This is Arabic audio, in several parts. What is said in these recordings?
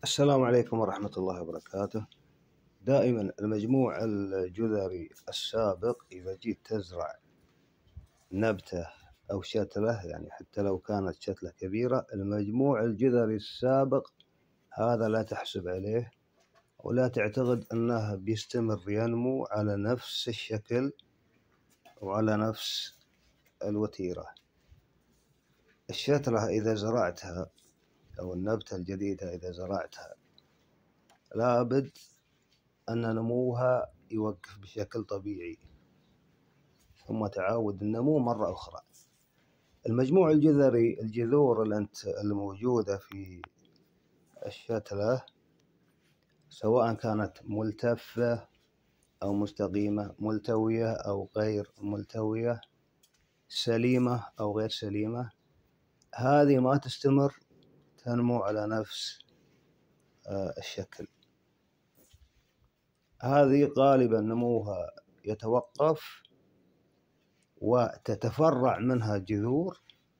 السلام عليكم ورحمة الله وبركاته. دائما المجموع الجذري السابق إذا جيت تزرع نبتة أو شتلة، يعني حتى لو كانت شتلة كبيرة، المجموع الجذري السابق هذا لا تحسب عليه ولا تعتقد أنه بيستمر ينمو على نفس الشكل وعلى نفس الوتيرة. الشتلة إذا زرعتها أو النبتة الجديدة إذا زرعتها لابد أن نموها يوقف بشكل طبيعي ثم تعاود النمو مرة أخرى. المجموع الجذري الجذور الموجودة في الشتلة سواء كانت ملتفة أو مستقيمة، ملتوية أو غير ملتوية، سليمة أو غير سليمة، هذه ما تستمر تنمو على نفس الشكل. هذه غالبا نموها يتوقف وتتفرع منها جذور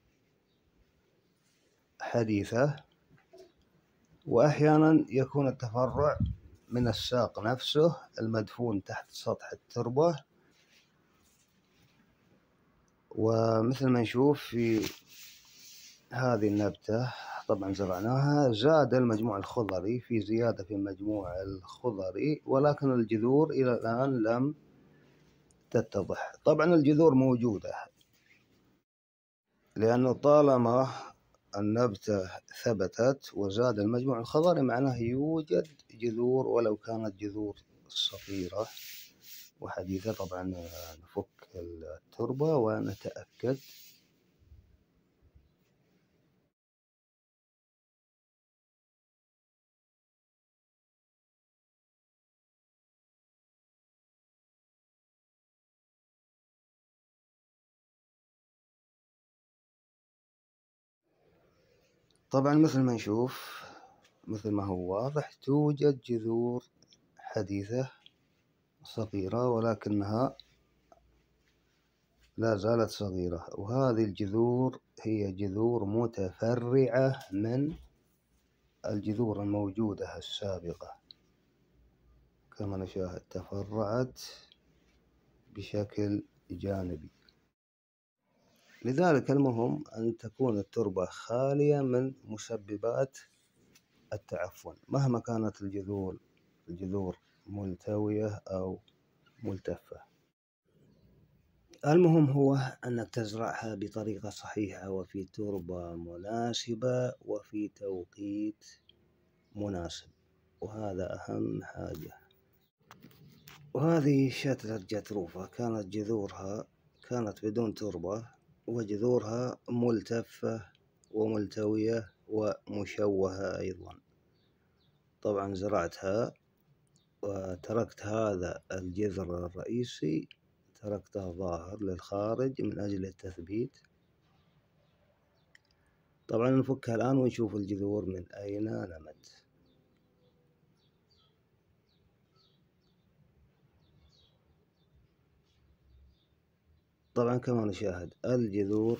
حديثة، وأحيانا يكون التفرع من الساق نفسه المدفون تحت سطح التربة. ومثل ما نشوف في هذه النبتة طبعا زرعناها، زاد المجموع الخضري، في زيادة في المجموع الخضري، ولكن الجذور إلى الآن لم تتضح. طبعا الجذور موجودة لأنه طالما النبتة ثبتت وزاد المجموع الخضري معناه يوجد جذور ولو كانت جذور صغيرة وحديثة. طبعا نفك التربة ونتأكد. طبعا مثل ما نشوف، مثل ما هو واضح، توجد جذور حديثة صغيرة ولكنها لا زالت صغيرة، وهذه الجذور هي جذور متفرعة من الجذور الموجودة السابقة. كما نشاهد تفرعت بشكل جانبي. لذلك المهم أن تكون التربة خالية من مسببات التعفن مهما كانت الجذور ملتوية أو ملتفة. المهم هو أنك تزرعها بطريقة صحيحة وفي تربة مناسبة وفي توقيت مناسب، وهذا أهم حاجة. وهذه شتلة جتروفة كانت جذورها بدون تربة وجذورها ملتفة وملتوية ومشوهة أيضا. طبعا زرعتها وتركت هذا الجذر الرئيسي تركته ظاهر للخارج من أجل التثبيت. طبعا نفكها الآن ونشوف الجذور من أين نمت. طبعا كما نشاهد الجذور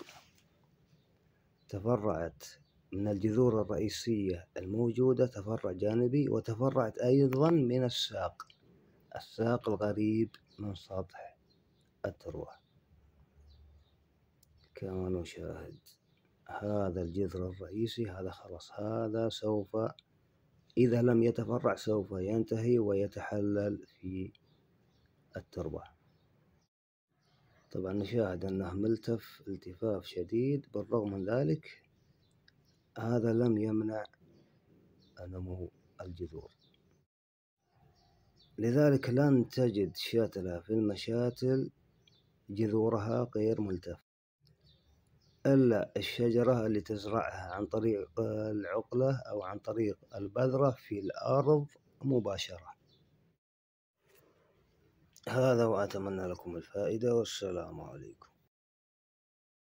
تفرعت من الجذور الرئيسية الموجودة تفرع جانبي، وتفرعت أيضا من الساق القريب من سطح التربة. كما نشاهد هذا الجذر الرئيسي، هذا خلاص، هذا سوف إذا لم يتفرع سوف ينتهي ويتحلل في التربة. طبعا نشاهد أنه ملتف التفاف شديد، بالرغم من ذلك هذا لم يمنع نمو الجذور. لذلك لن تجد شتلة في المشاتل جذورها غير ملتفة إلا الشجرة اللي تزرعها عن طريق العقلة أو عن طريق البذرة في الأرض مباشرة. هذا وأتمنى لكم الفائدة، والسلام عليكم.